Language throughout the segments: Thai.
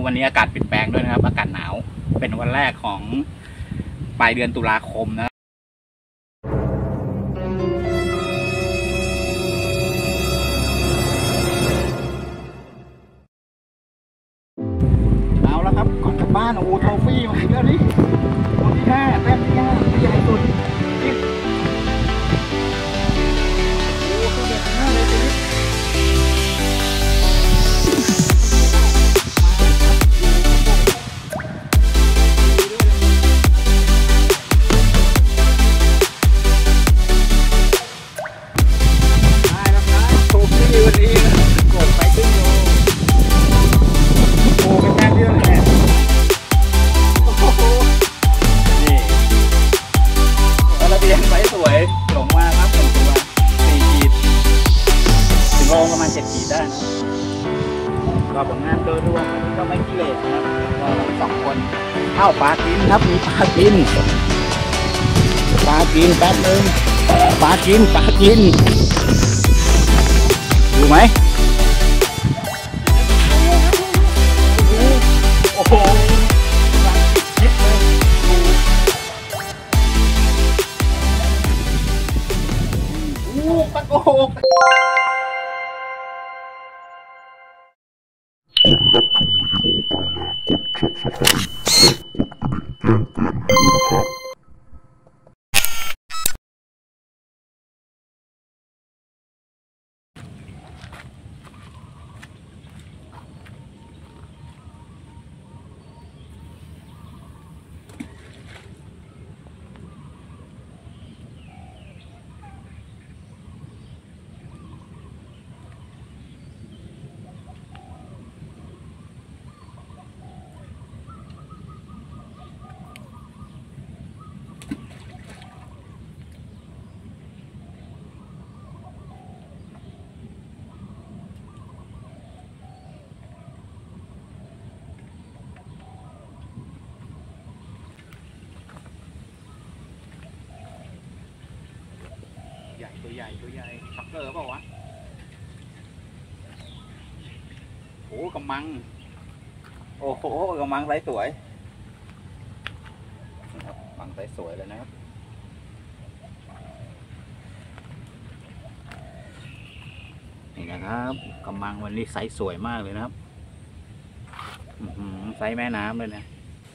วันนี้อากาศเปลี่ยนแปลงด้วยนะครับอากาศหนาวเป็นวันแรกของปลายเดือนตุลาคมนะเอาแล้วครับก่อนกลับบ้านโอ้ทอฟฟี่มาอีกแล้วนี่ตัวที่5แต้มที่5ที่ใหญ่สุดโอ้ตัวเด็ดมากเลยตัวนี้วันนี้กดไปครึ่งโลโอ้เป็นแต้มเยอะเลยโอ้โหนี่ระเบียงไซส์สวยหลงมาครับ1ตัว4 ขีดถึงโลประมาณ7 ขีดได้ก็ผลงานโดยรวมก็ไม่ขี้เหร่นะครับก็2 คนเข้าปลากินครับมีปลากินแป๊บนึงปลากินดูไหมโอ้โหยิบเลยปลาโกกตัวใหญ่ชักเกอร์เปล่าวะโอ้กำมังโอ้โหกำมังไซส์สวยนะครับกำมังไซส์สวยเลยนะครับนี่นะครับกำมังวันนี้ไซส์สวยมากเลยนะครับไซส์แม่น้ำเลยนะ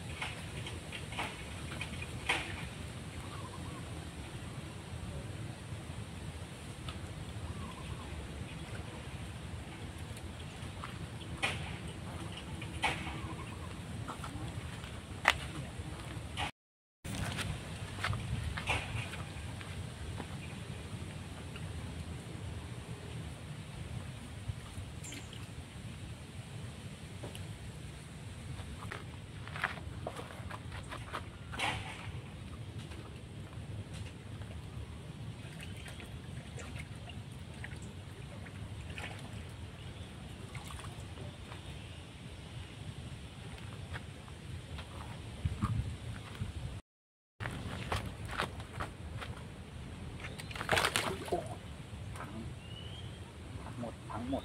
ทั้งหมด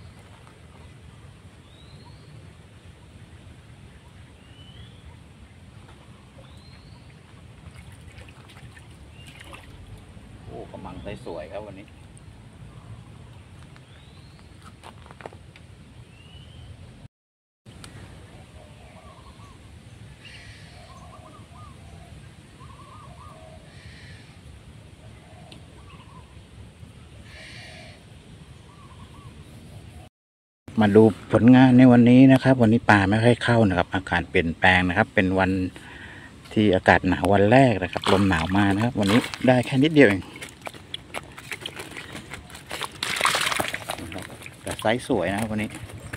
โอ้กำลังไซส์สวยครับวันนี้มาดูผลงานในวันนี้นะครับวันนี้ปลาไม่ค่อยเข้านะครับอากาศเปลี่ยนแปลงนะครับเป็นวันที่อากาศหนาววันแรกนะครับลมหนาวมานะครับวันนี้ได้แค่นิดเดียวเองแต่ไซส์สวยนะครับวันนี้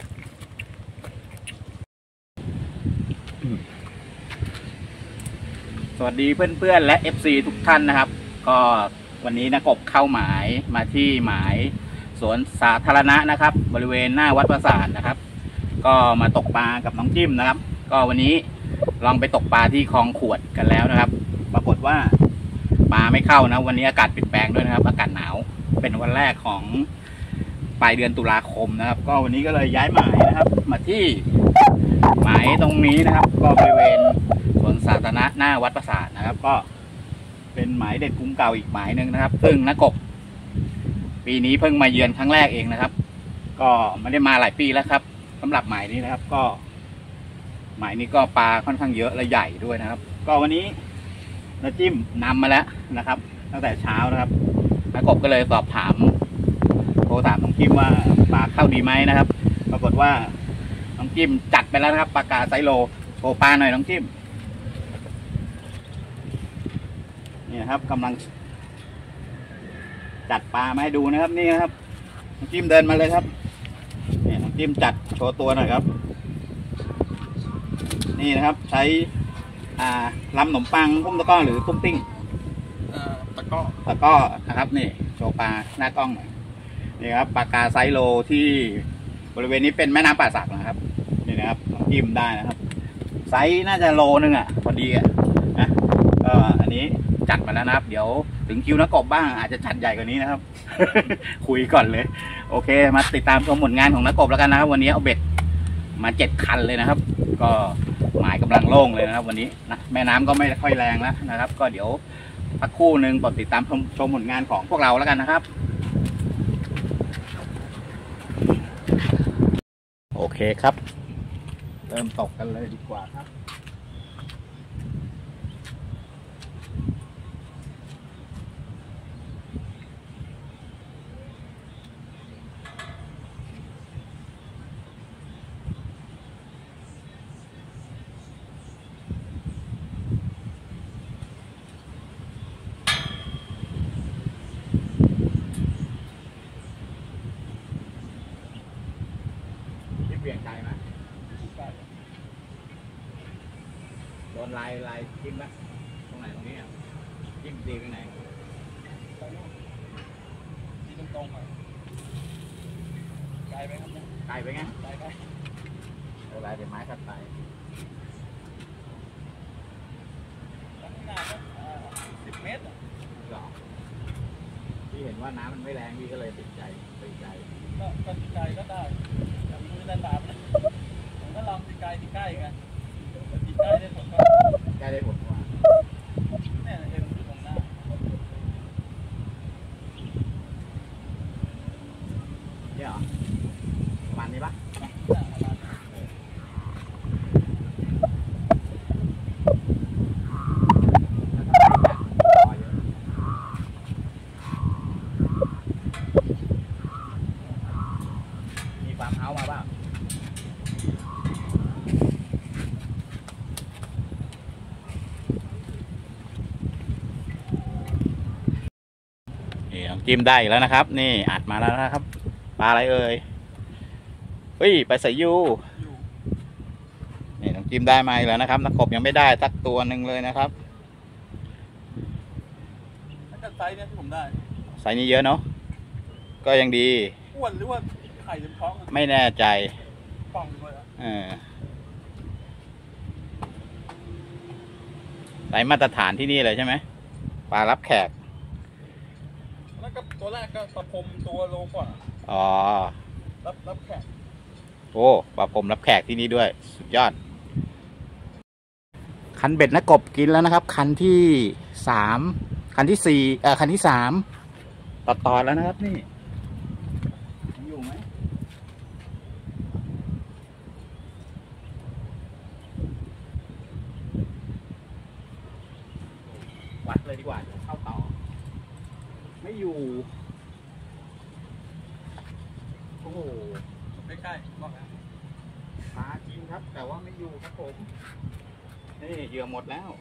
สวัสดีเพื่อนๆและ FC ทุกท่านนะครับก็วันนี้นะกบเข้าหมายมาที่หมายสวนสาธารณะนะครับบริเวณหน้าวัดประสาทนะครับก็มาตกปลากับน้องจิ้มนะครับก็วันนี้ลองไปตกปลาที่คลองขวดกันแล้วนะครับปรากฏว่าปลาไม่เข้านะวันนี้อากาศเปลี่ยนแปลงด้วยนะครับอากาศหนาวเป็นวันแรกของปลายเดือนตุลาคมนะครับก็วันนี้ก็เลยย้ายหมายนะครับมาที่หตรงนี้นะครับก็บริเวณสวนสาธารณะหน้าวัดปราสาทนะครับก็เป็นหมายเด็ดกรุงเก่าอีกหมายหนึ่งนะครับซึ่งนักกบปีนี้เพิ่งมาเยือนครั้งแรกเองนะครับก็ไม่ได้มาหลายปีแล้วครับสำหรับหมายนี้นะครับก็หมายนี้ก็ปลาค่อนข้างเยอะและใหญ่ด้วยนะครับก็วันนี้น้าจิ้มนำมาแล้วนะครับตั้งแต่เช้านะครับนักกบก็เลยสอบถามโทรถามน้องจิ้มว่าปลาเข้าดีไหมนะครับปรากฏว่าน้องจิ้มจัดไปแล้วนะครับปลากาไซโลโชว์ปลาหน่อยน้องจิ้มนี่นะครับกำลังจัดปลามาให้ดูนะครับนี่นะครับน้องจิ้มเดินมาเลยครับนี่น้องจิ้มจัดโชว์ตัวหน่อยครับนี่นะครับใช้ลำขนมปังพุ่มตะก้อหรือพุ่มติ้งตะก้อนะครับนี่โชว์ปลาหน้ากล้องหน่อยนี่ครับปลากาไซโลที่บริเวณนี้เป็นแม่น้ำป่าสักนะครับนี่นะครับจิ้มได้นะครับไซส์น่าจะโลนึงอ่ะพอดีอ่ะนะก็อันนี้จัดมาแล้วนะครับเดี๋ยวถึงคิวนักกบบ้างอาจจะจัดใหญ่กว่านี้นะครับ คุยก่อนเลยโอเคมาติดตามชมผลงานของนักกบแล้วกันนะครับวันนี้เอาเบ็ดมา7 คันเลยนะครับก็หมายกำลังโล่งเลยนะครับวันนี้นะแม่น้ำก็ไม่ค่อยแรงแล้วนะครับก็เดี๋ยวพักคู่หนึ่งติดตามชมผลงานของพวกเราแล้วกันนะครับโอเคครับเริ่มตกกันเลยดีกว่าครับเปลี่ยนใจไหมโดนลายจิ้มไหมตรงไหนตรงนี้อ่ะจิ้มตีไปไหนที่ตรงๆอ่ะไกลไปครับไกลไปไงไกลไปลายเดี๋ยวไม้ขัดไป10 เมตรหรอพี่เห็นว่าน้ำมันไม่แรงพี่ก็เลยติดใจก็ติดใจก็ได้แต่ไม่รู้จะตามผมก็ลองติดใกล้ไงติดใกล้ได้ผลก็ใกล้ได้ผลกว่าเนี่ยเห็นตรงหน้าเนี่ยเหรอประมาณนี้ปะมีฟาร์มเฮาส์มาบ้างนี่น้องจิ้มได้แล้วนะครับนี่อัดมาแล้วนะครับปลาอะไรเอ่ยเฮ้ยปลาสายยูนี่น้องจิ้มได้มาแล้วนะครับนักกบยังไม่ได้สักตัวหนึ่งเลยนะครับไซส์เนี่ยที่ผมได้ไซส์นี้เยอะเนาะก็ยังดีอ้วนหรือว่าไข่เต็มท้องไม่แน่ใจป่องเลยไซส์มาตรฐานที่นี่เลยใช่ไหมปลารับแขกแล้วก็ตัวแรกก็ปลาพรมตัวโลกว่าอ๋อรับแขกโอ้ปลาพรมรับแขกที่นี่ด้วยสุดยอดคันเบ็ดนักกบกินแล้วนะครับคันที่3คันที่4คันที่3ต่อแล้วนะครับนี่อยู่ไหมวัดเลยดีกว่าเดี๋ยวเข้าต่อไม่อยู่โอ้โหใกล้ๆบอกนะปลากินครับแต่ว่าไม่อยู่ครับผมนี่เหยื่อหมดแล้ว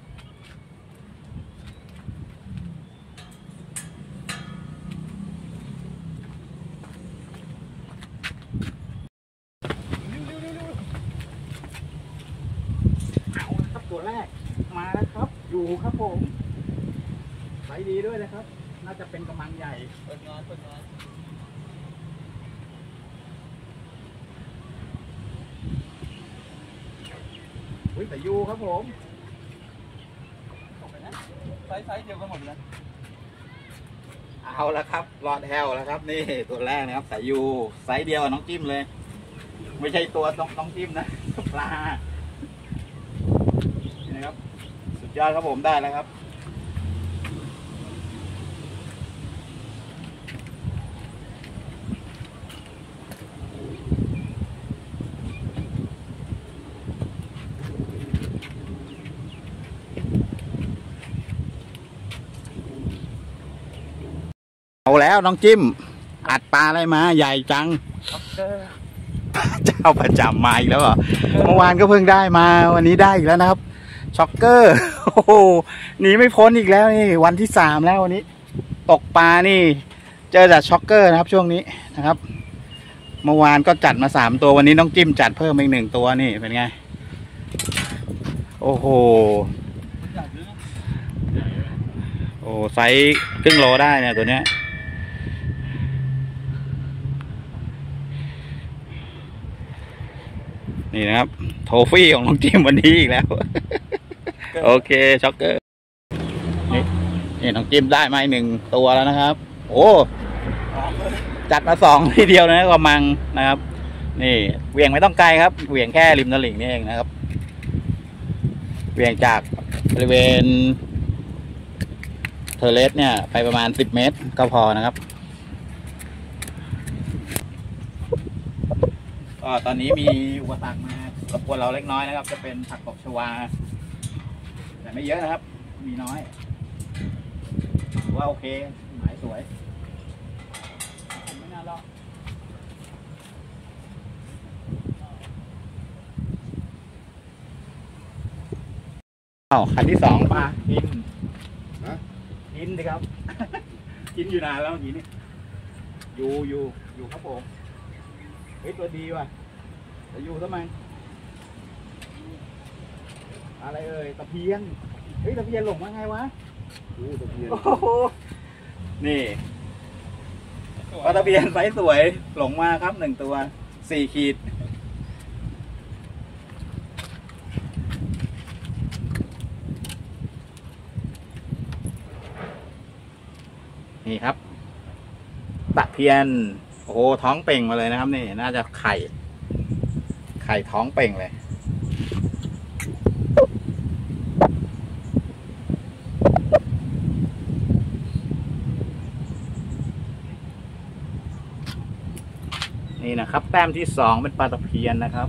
เอาละครับตัวแรกมาแล้วครับอยู่ครับผมใส่ดีด้วยนะครับน่าจะเป็นกำลังใหญ่เปิดงานแต่ยูครับผมไซส์เดียวกันหมดเลยเอาละครับรอดแฮวแล้วครับนี่ตัวแรกนะครับแต่ยูไซส์เดียวน้องจิ้มเลยไม่ใช่ตัวน้องจิ้มนะปลานะครับสุดยอดครับผมได้แล้วครับเอาแล้วน้องจิ้มอัดปลาอะไรมาใหญ่จังเจ้าประจำมาอีกแล้วเหรอเมื่อวานก็เพิ่งได้มาวันนี้ได้อีกแล้วนะครับช็อกเกอร์โอ้โหหนีไม่พ้นอีกแล้วนี่วันที่3แล้ววันนี้ตกปลานี่เจอแต่ช็อกเกอร์นะครับช่วงนี้นะครับเมื่อวานก็จัดมา3ตัววันนี้น้องจิ้มจัดเพิ่มอีก1ตัวนี่เป็นไงโอ้โหโอ้ไซส์ครึ่งโลได้เนี่ยตัวเนี้ยนี่นะครับโทฟี่ของน้องจิ้มวันนี้อีกแล้วโอเคช็อกเกอร์นี่น้องจิ้มได้มา1ตัวแล้วนะครับโอ้จัดมา2ทีเดียวนะกระมังนะครับนี่เหวี่ยงไม่ต้องไกลครับเหวี่ยงแค่ริมตลิ่งนี่เองนะครับเหวี่ยงจากบริเวณเทอร์เลสเนี่ยไปประมาณ10 เมตรก็พอนะครับก็ตอนนี้มีอุปสรรคมารบกวนเราเล็กน้อยนะครับจะเป็นผักตบชวาแต่ไม่เยอะนะครับมีน้อยถือว่าโอเคหมายสวยไม่น่ารอดคันที่2ปลากินกินสิครับ กินอยู่นานแล้วเมื่อกี้นี่อยู่ครับผมเฮ้ยตัวดีว่ะจะอยู่ทำไมอะไรเอ่ยตะเพียนเฮ้ยตะเพียนหลงมาไงวะตะเพียนโอ้โหนี่ปลาตะเพียนไซส์สวยหลงมาครับ1ตัว4 ขีดนี่ครับตะเพียนโอ้โหท้องเป่งมาเลยนะครับนี่น่าจะไข่ท้องเป่งเลยนี่นะครับแต้มที่2เป็นปลาตะเพียนนะครับ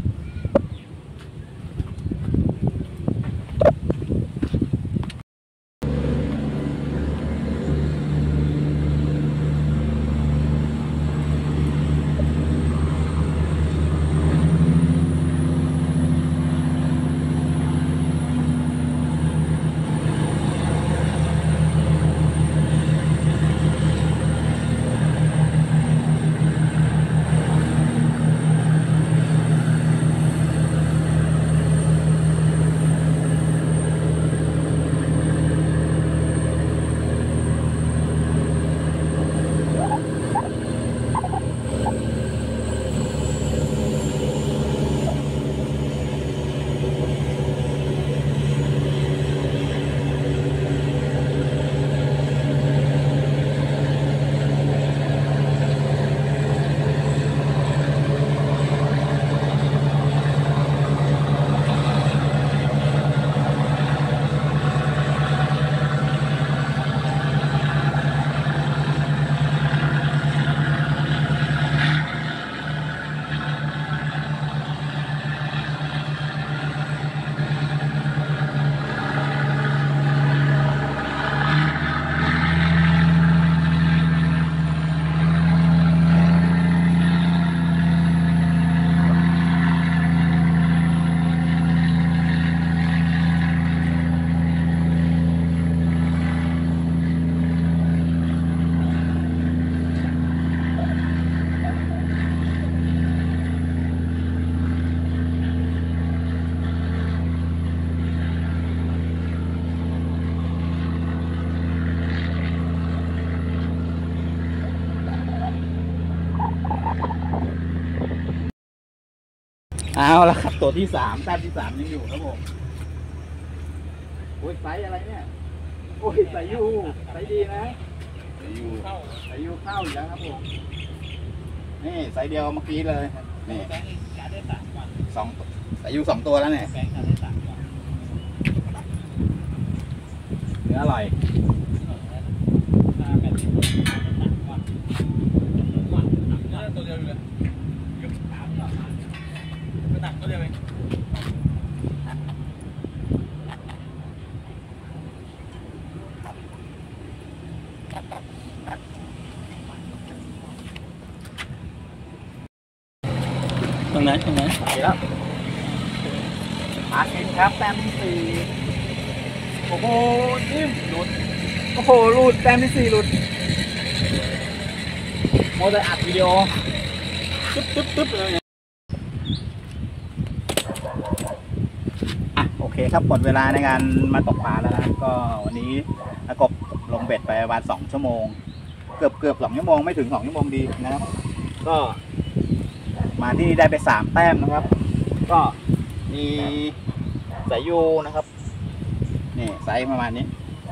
เอาแล้วครับตัวที่3แต้มที่3ยังอยู่ครับผมโอ้ยไซส์อะไรเนี่ยโอ้ยไซส์ดีนะไซส์ยูเข้าอีกแล้วครับผมนี่ไซส์เดียวเมื่อกี้เลยนี่2ไซส์ยู2ตัวแล้วเนี่ยนื้ออร่อยตัวเดียวเลยก็ตักตัวเดียวเองตรงไหนไปแล้วมากินครับแต้มที่ 4โอ้โหจิ้มหลุดโอ้โหหลุดแต้มที่ 4หลุดโมจะอัดวิดีโอตึ๊บเลยโอเคครับหมดเวลาในการมาตกปลาแล้วนะก็วันนี้อากบลงเบ็ดไปประมาณ2 ชั่วโมงเกือบ2 ชั่วโมงไม่ถึง2 ชั่วโมงดีนะครับก็มาที่ได้ไป3 แต้มนะครับก็มีสายยูนะครับนี่ไซส์ประมาณนี้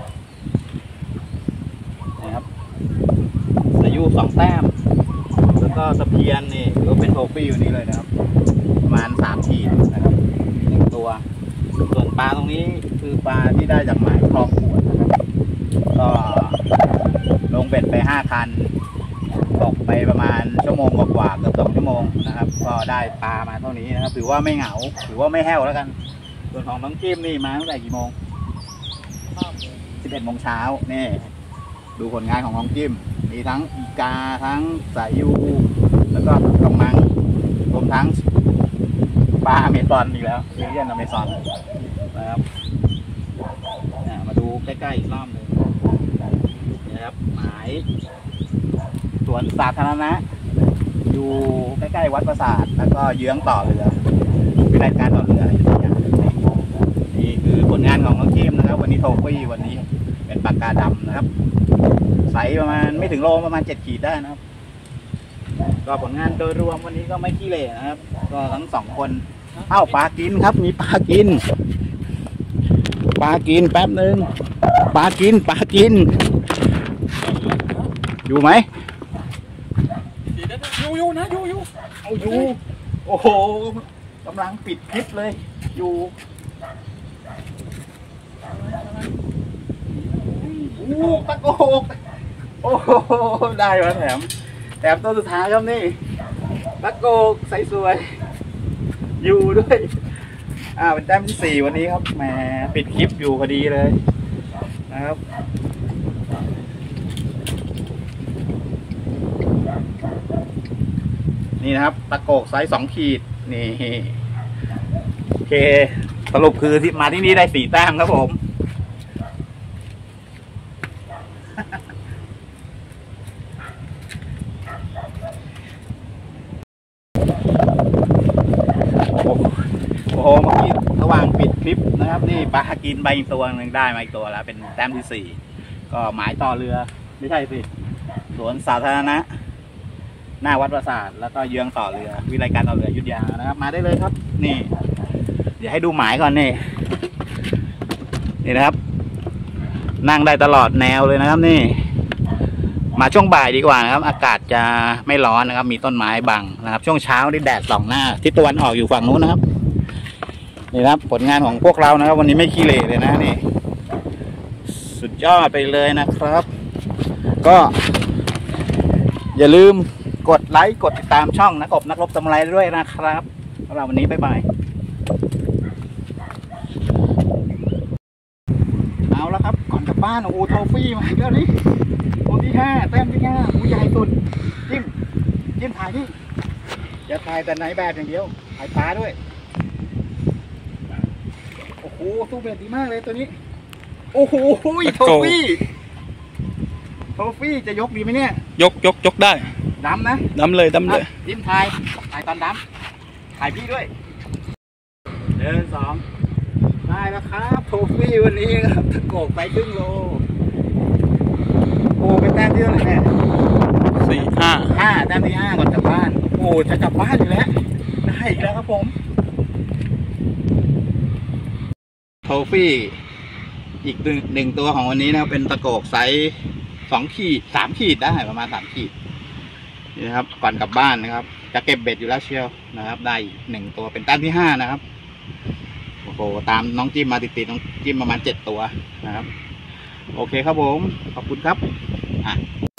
นะครับสายยู2 แต้มแล้วก็ตะเพียนนี่ก็เป็นโทฟี่อยู่นี่เลยนะครับประมาณ3 ขีดนะครับ1 ตัวส่วนปลาตรงนี้คือปลาที่ได้จากหมายคลองขวดนะครับก็ลงเบ็ดไป5 คันตกไปประมาณ1 ชั่วโมงกว่าเกือบ2 ชั่วโมงนะครับก็ได้ปลามาเท่านี้นะครับถือว่าไม่เหงาถือว่าไม่แห้วแล้วกันส่วนของน้องจิ้มนี่มาตั้งแต่กี่โมง11 โมงเช้านี่ดูผลงานของน้องจิ้มมีทั้งอีกาทั้งสายยูแล้วก็กระมังรวมทั้งปลาอเมซอนอีกแล้วเรียนอเมซอนนะครับมาดูใกล้ๆอีกรอบหนึ่งนะครับหมายสวนสาธารณะอยู่ใกล้ๆวัดปราสาทแล้วก็เยื้องต่อเรือวิธีการต่อเรืออะไรอย่างนี่คือผลงานของน้องจิ้มนะครับวันนี้โทฟี่วันนี้เป็นปากกาดำนะครับไซส์ประมาณไม่ถึงโลประมาณ7 ขีดได้นะครับก็ผลงานโดยรวมวันนี้ก็ไม่ขี้เหร่นะครับก็ทั้ง2 คนปลากินครับมีปลากินแป๊บนึงปลากินอยู่ไหมอยู่นะอยู่เอาอยู่โอ้โหกำลังปิดคลิปเลยอยู่ตะโกกโอ้โหได้มาแถมตัวสุดท้ายครับนี่ตะโกกใสสวยอยู่ด้วยเป็นแต้มที่ 4วันนี้ครับแหมปิดคลิปอยู่พอดีเลยนะครับนี่นะครับตะโกกไซส์2 ขีดนี่โอเคสรุปคือที่มาที่นี่ได้4 แต้มครับผมโอ้โหเมื่อกี้ระหว่างปิดคลิปนะครับนี่ปลากินใบตัวนึงได้มาอีกตัวแล้วเป็นแต้มที่ 4ก็หมายต่อเรือไม่ใช่สิสวนสาธารณะหน้าวัดปราสาทแล้วก็เยื้องต่อเรือวิธีการต่อเรืออยุธยานะครับมาได้เลยครับนี่เดี๋ยวให้ดูหมายก่อนนี่นะครับนั่งได้ตลอดแนวเลยนะครับนี่มาช่วงบ่ายดีกว่านะครับอากาศจะไม่ร้อนนะครับมีต้นไม้บังนะครับช่วงเช้านี่แดดส่องหน้าทิศตะวันออกอยู่ฝั่งนู้นนะครับนี่ครับผลงานของพวกเรานะครับวันนี้ไม่ขี้เหร่เลยนะนี่สุดยอดไปเลยนะครับก็อย่าลืมกดไลค์กดติดตามช่องนักรบทำอะไรด้วยนะครับสำหรับวันนี้บ๊ายบายเอาละครับก่อนกลับบ้านโอ้โทฟี่มาอีกแล้วนี่ตัวที่ 5แต้มที่ 5ผู้ใหญ่สุดจิ้มถ่ายนี่อย่าถ่ายแต่ไหนแบบอย่างเดียวถ่ายปลาด้วยโอ้โหสู้เบ็ดดีมากเลยตัวนี้โอ้โหโทฟี่จะยกดีไหมเนี่ยยกได้ดำนะดำเลยจิ้มถ่ายตอนดำถ่ายพี่ด้วย1 2ได้แล้วครับโทฟี่วันนี้ครับตะโกกไปครึ่งโลโอ้เป็นแต้มที่เท่าไหร่เนี่ย5แต้มที่ 5ก่อนกลับบ้านโอ้จะกลับบ้านอยู่แล้วได้อีกแล้วครับผมโทฟี่อีก1 ตัวของวันนี้นะครับเป็นตะโกกไซส์2 ขีด 3 ขีดได้ประมาณ3 ขีดนี่นะครับก่อนกลับบ้านนะครับจะเก็บเบ็ดอยู่แล้วเชียวนะครับได้1 ตัวเป็นแต้มที่ 5นะครับโอ้โหตามน้องจิ้มมาติดน้องจิ้มประมาณ7 ตัวนะครับโอเคครับผมขอบคุณครับ